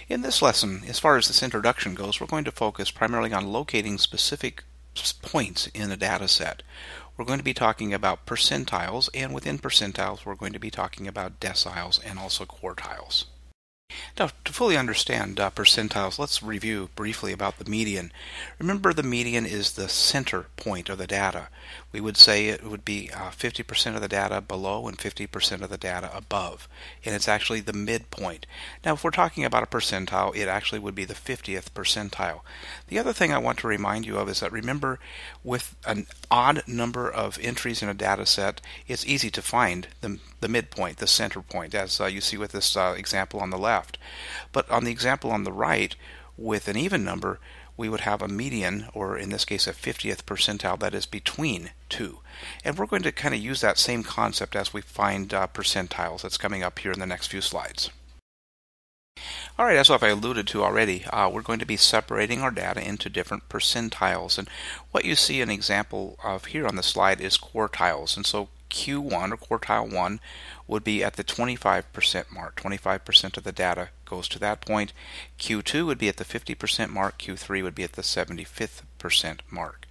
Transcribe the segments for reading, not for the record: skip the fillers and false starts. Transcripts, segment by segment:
In this lesson, as far as this introduction goes, we're going to focus primarily on locating specific points in a data set. We're going to be talking about percentiles, and within percentiles we're going to be talking about deciles and also quartiles. Now, to fully understand percentiles, let's review briefly about the median. Remember, the median is the center point of the data. We would say it would be 50% of the data below and 50% of the data above, and it's actually the midpoint. Now, if we're talking about a percentile, it actually would be the 50th percentile. The other thing I want to remind you of is that, remember, with an odd number of entries in a data set, it's easy to find the midpoint, the center point, as you see with this example on the left. But on the example on the right, with an even number, we would have a median, or in this case a 50th percentile, that is between two. And we're going to kind of use that same concept as we find percentiles. That's coming up here in the next few slides. Alright, as I alluded to already, we're going to be separating our data into different percentiles. And what you see an example of here on the slide is quartiles. And so Q1, or quartile 1, would be at the 25% mark. 25% of the data goes to that point. Q2 would be at the 50% mark. Q3 would be at the 75th percent mark.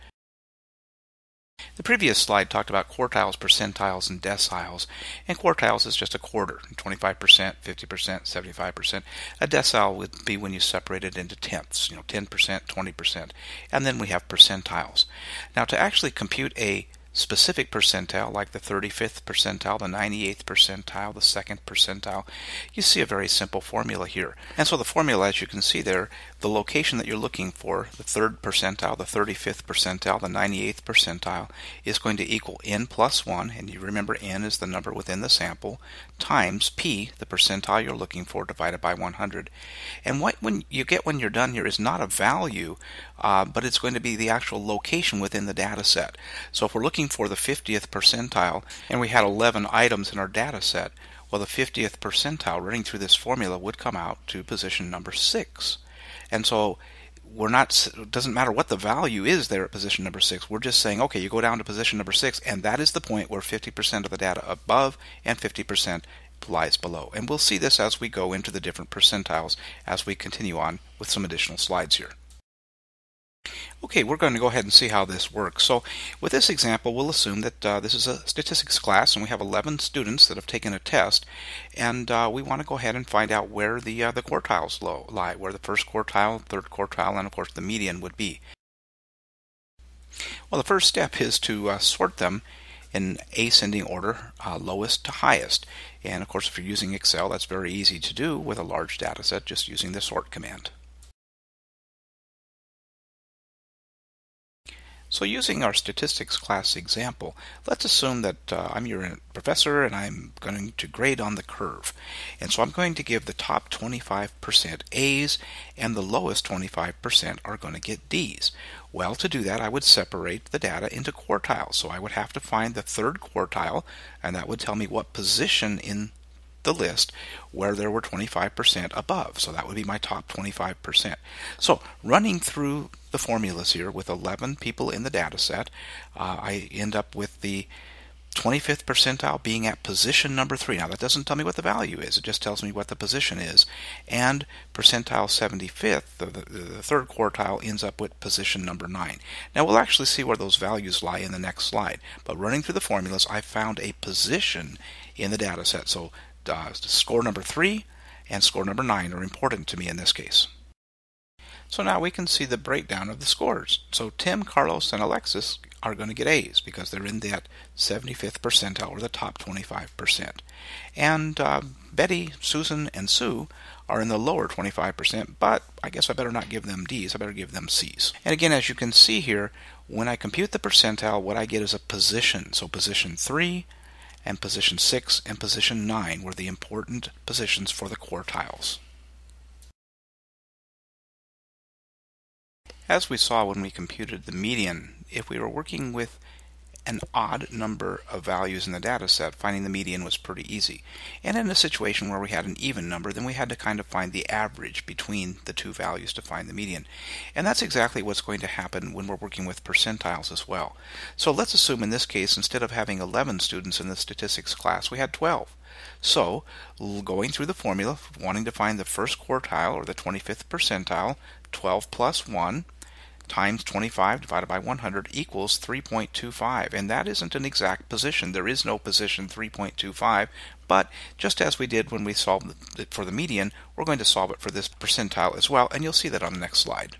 The previous slide talked about quartiles, percentiles, and deciles. And quartiles is just a quarter, 25%, 50%, 75%. A decile would be when you separate it into tenths, 10%, 20%. And then we have percentiles. Now, to actually compute a specific percentile, like the 35th percentile, the 98th percentile, the 2nd percentile, you see a very simple formula here. And so the formula, as you can see there, the location that you're looking for, the 3rd percentile, the 35th percentile, the 98th percentile, is going to equal n plus 1, and you remember n is the number within the sample, times p, the percentile you're looking for, divided by 100. And what you get when you're done here is not a value, but it's going to be the actual location within the data set. So if we're looking for the 50th percentile, and we had 11 items in our data set, well, the 50th percentile running through this formula would come out to position number 6. And so it doesn't matter what the value is there at position number 6. We're just saying, okay, you go down to position number 6, and that is the point where 50% of the data above and 50% lies below. And we'll see this as we go into the different percentiles as we continue on with some additional slides here. Okay, we're going to go ahead and see how this works. So with this example, we'll assume that this is a statistics class, and we have 11 students that have taken a test, and we want to go ahead and find out where the quartiles lie, where the first quartile, third quartile, and of course the median would be. Well, the first step is to sort them in ascending order, lowest to highest. And of course, if you're using Excel, that's very easy to do with a large data set, just using the sort command. So using our statistics class example, let's assume that I'm your professor and I'm going to grade on the curve. And so I'm going to give the top 25% A's and the lowest 25% are going to get D's. Well, to do that, I would separate the data into quartiles. So I would have to find the 3rd quartile, and that would tell me what position in the list where there were 25% above. So that would be my top 25%. So running through the formulas here with 11 people in the data set, I end up with the 25th percentile being at position number 3. Now that doesn't tell me what the value is, it just tells me what the position is. And percentile 75th, the 3rd quartile, ends up with position number 9. Now we'll actually see where those values lie in the next slide. But running through the formulas, I found a position in the data set. So score number 3 and score number 9 are important to me in this case. So now we can see the breakdown of the scores. So Tim, Carlos, and Alexis are going to get A's because they're in that 75th percentile, or the top 25%. And Betty, Susan, and Sue are in the lower 25%, but I guess I better not give them D's, I better give them C's. And again, as you can see here, when I compute the percentile, what I get is a position. So position 3, and position 6 and position 9 were the important positions for the quartiles. As we saw when we computed the median, if we were working with an odd number of values in the data set, finding the median was pretty easy. And in a situation where we had an even number, then we had to kind of find the average between the two values to find the median. And that's exactly what's going to happen when we're working with percentiles as well. So let's assume in this case, instead of having 11 students in the statistics class, we had 12. So, going through the formula, wanting to find the first quartile or the 25th percentile, 12 plus 1 times 25 divided by 100 equals 3.25, and that isn't an exact position. There is no position 3.25, but just as we did when we solved it for the median, we're going to solve it for this percentile as well, and you'll see that on the next slide.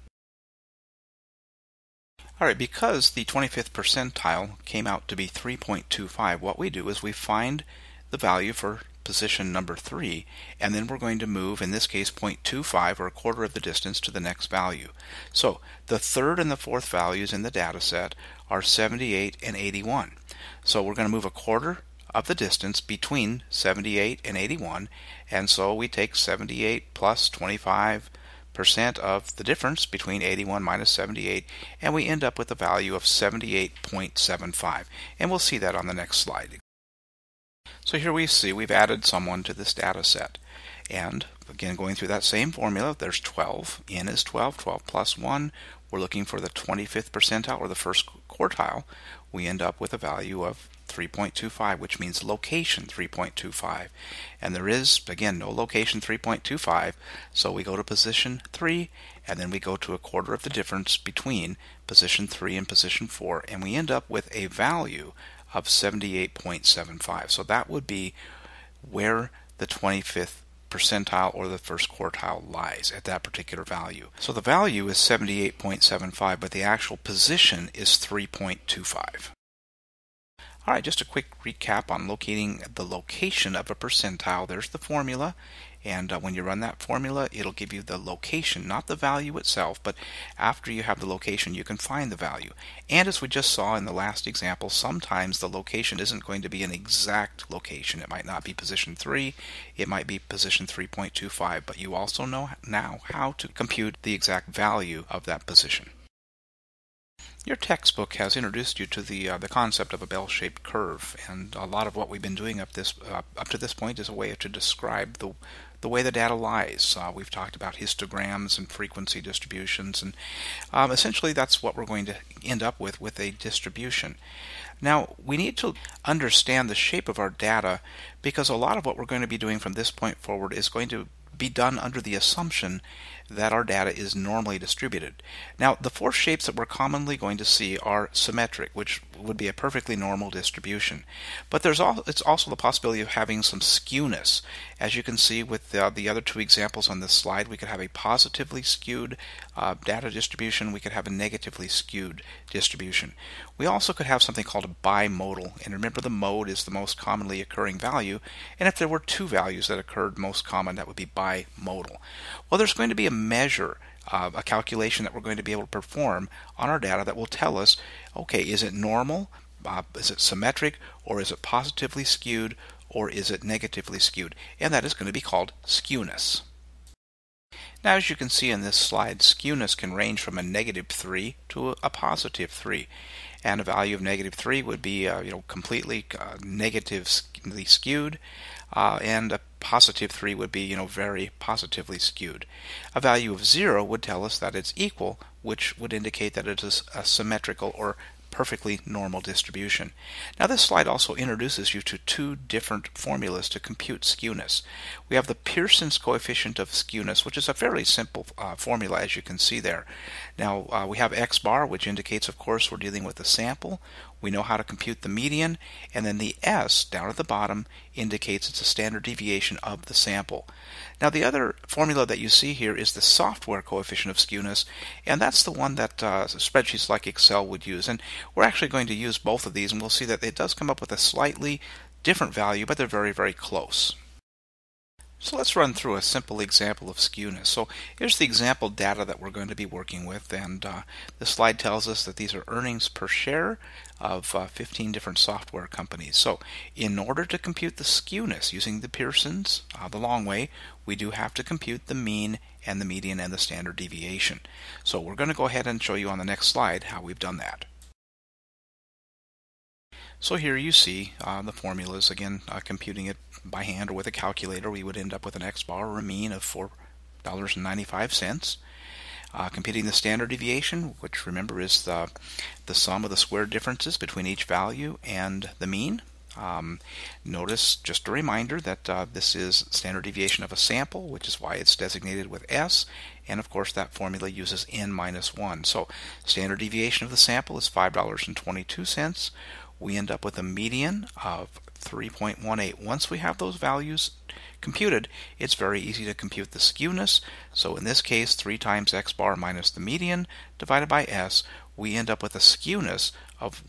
Alright, because the 25th percentile came out to be 3.25, what we do is we find the value for position number 3, and then we're going to move, in this case, 0.25 or a quarter of the distance to the next value. So the third and the fourth values in the data set are 78 and 81. So we're going to move a quarter of the distance between 78 and 81, and so we take 78 plus 25% of the difference between 81 minus 78, and we end up with a value of 78.75, and we'll see that on the next slide. So here we see we've added someone to this data set, and again going through that same formula, there's 12. N is 12, 12 plus 1. We're looking for the 25th percentile or the first quartile. We end up with a value of 3.25, which means location 3.25, and there is again no location 3.25, so we go to position 3, and then we go to a quarter of the difference between position 3 and position 4, and we end up with a value of 78.75. So that would be where the 25th percentile or the first quartile lies at that particular value. So the value is 78.75, but the actual position is 3.25. Alright, just a quick recap on locating the location of a percentile. There's the formula, and when you run that formula, it'll give you the location, not the value itself, but after you have the location, you can find the value. And as we just saw in the last example, sometimes the location isn't going to be an exact location. It might not be position 3, it might be position 3.25, but you also know now how to compute the exact value of that position. Your textbook has introduced you to the concept of a bell-shaped curve, and a lot of what we've been doing up to this point is a way to describe the way the data lies. We've talked about histograms and frequency distributions, and essentially that's what we're going to end up with a distribution. Now, we need to understand the shape of our data, because a lot of what we're going to be doing from this point forward is going to be done under the assumption that our data is normally distributed. Now, the four shapes that we're commonly going to see are symmetric, which would be a perfectly normal distribution. But it's also the possibility of having some skewness. As you can see with the other two examples on this slide, we could have a positively skewed data distribution. We could have a negatively skewed distribution. We also could have something called a bimodal, and remember the mode is the most commonly occurring value, and if there were two values that occurred most common, that would be bimodal. Well, there's going to be a measure, a calculation that we're going to be able to perform on our data that will tell us, okay, is it normal, is it symmetric, or is it positively skewed, or is it negatively skewed? And that is going to be called skewness. Now, as you can see in this slide, skewness can range from a -3 to a +3, and a value of -3 would be completely negatively skewed, and a +3 would be very positively skewed. A value of 0 would tell us that it's equal, which would indicate that it is a symmetrical or perfectly normal distribution. Now, this slide also introduces you to two different formulas to compute skewness. We have the Pearson's coefficient of skewness, which is a fairly simple formula, as you can see there. Now, we have x bar, which indicates, of course, we're dealing with a sample. We know how to compute the median, and then the s down at the bottom indicates it's a standard deviation of the sample. Now, the other formula that you see here is the software coefficient of skewness, and that's the one that spreadsheets like Excel would use. And we're actually going to use both of these, and we'll see that it does come up with a slightly different value, but they're very, very close. So let's run through a simple example of skewness. So here's the example data that we're going to be working with, and this slide tells us that these are earnings per share of 15 different software companies. So in order to compute the skewness using the Pearson's, the long way, we do have to compute the mean and the median and the standard deviation. So we're going to go ahead and show you on the next slide how we've done that. So here you see the formulas again, computing it by hand or with a calculator. We would end up with an x-bar or a mean of $4.95. Computing the standard deviation, which remember is the sum of the square differences between each value and the mean. Notice, just a reminder, that this is standard deviation of a sample, which is why it's designated with S, and of course that formula uses n minus 1. So standard deviation of the sample is $5.22. We end up with a median of 3.18. Once we have those values computed, it's very easy to compute the skewness. So in this case, 3 times x bar minus the median divided by S, we end up with a skewness of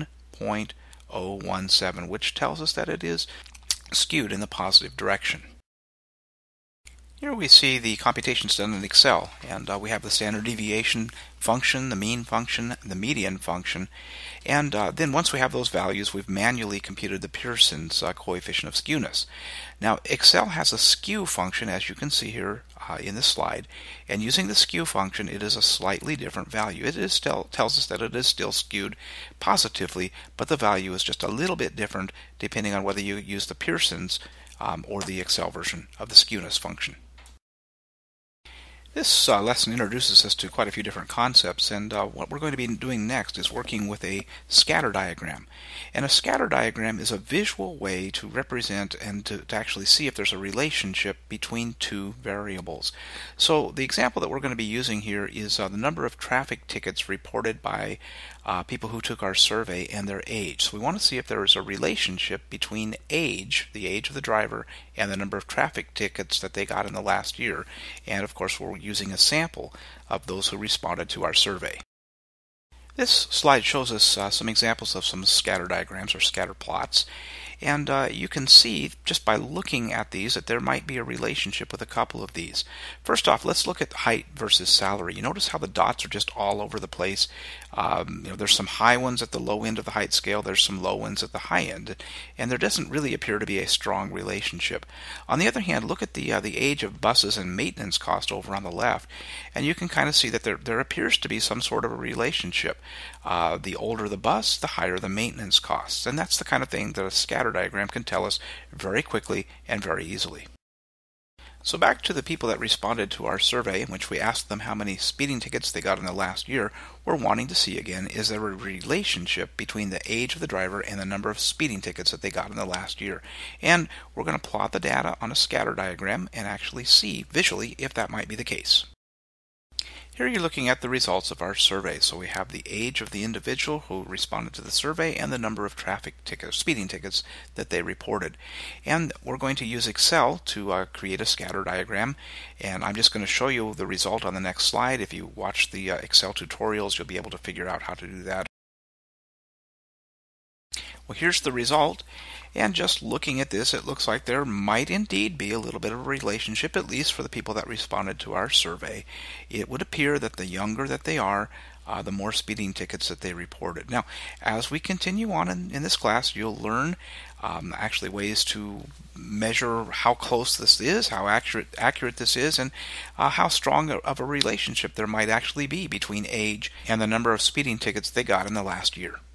1.017, which tells us that it is skewed in the positive direction. Here we see the computations done in Excel, and we have the standard deviation function, the mean function, the median function, and then once we have those values, we've manually computed the Pearson's coefficient of skewness. Now Excel has a skew function, as you can see here in this slide, and using the skew function, it is a slightly different value. It is still tells us that it is still skewed positively, but the value is just a little bit different depending on whether you use the Pearson's or the Excel version of the skewness function. This lesson introduces us to quite a few different concepts, and what we're going to be doing next is working with a scatter diagram. And a scatter diagram is a visual way to represent and to actually see if there's a relationship between two variables. So the example that we're going to be using here is the number of traffic tickets reported by people who took our survey and their age. So we want to see if there is a relationship between age, the age of the driver, and the number of traffic tickets that they got in the last year. And of course we're using a sample of those who responded to our survey. This slide shows us some examples of some scatter diagrams or scatter plots, and you can see just by looking at these that there might be a relationship with a couple of these. First off, let's look at height versus salary. You notice how the dots are just all over the place. There's some high ones at the low end of the height scale, there's some low ones at the high end, and there doesn't really appear to be a strong relationship. On the other hand, look at the age of buses and maintenance cost over on the left, and you can kind of see that there appears to be some sort of a relationship. The older the bus, the higher the maintenance costs, and that's the kind of thing that a scatter diagram can tell us very quickly and very easily. So back to the people that responded to our survey, in which we asked them how many speeding tickets they got in the last year. We're wanting to see again, is there a relationship between the age of the driver and the number of speeding tickets that they got in the last year? And we're going to plot the data on a scatter diagram and actually see visually if that might be the case. Here you're looking at the results of our survey. So we have the age of the individual who responded to the survey and the number of traffic tickets, speeding tickets that they reported. And we're going to use Excel to create a scatter diagram. And I'm just going to show you the result on the next slide. If you watch the Excel tutorials, you'll be able to figure out how to do that. Well, here's the result, and just looking at this, it looks like there might indeed be a little bit of a relationship, at least for the people that responded to our survey. It would appear that the younger that they are, the more speeding tickets that they reported. Now, as we continue on in this class, you'll learn actually ways to measure how close this is, how accurate this is, and how strong of a relationship there might actually be between age and the number of speeding tickets they got in the last year.